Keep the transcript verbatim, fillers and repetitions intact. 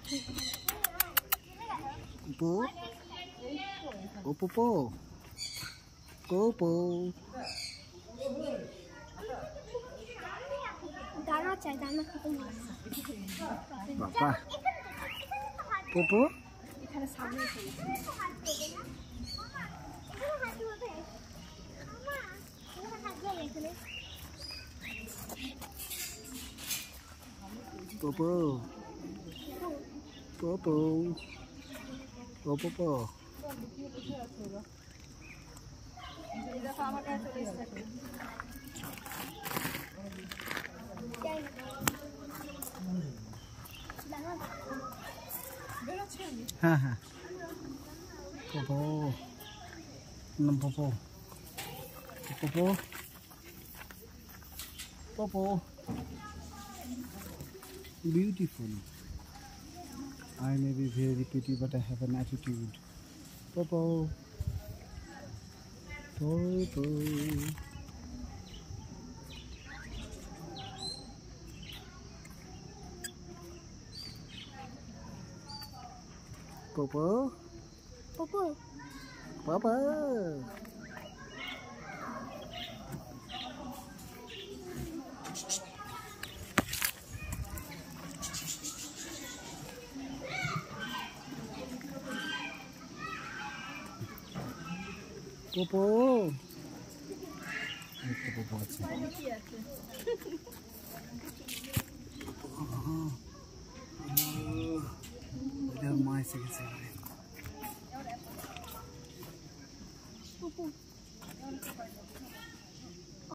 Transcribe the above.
Popo. Oh, Popo. Popo. दाना चाहिए दाना खत्म हो गया पापा पोपो এখানে সামনে এসে पोपो पोपो ओ पोपो हाँ हाँ पोपो नम पोपो पोपो पोपो beautiful. I may be very pretty but I have an attitude. Popo Popo Popo Popo Papa Popo itu Popo আছে এটা মাই থেকে সেরে Popo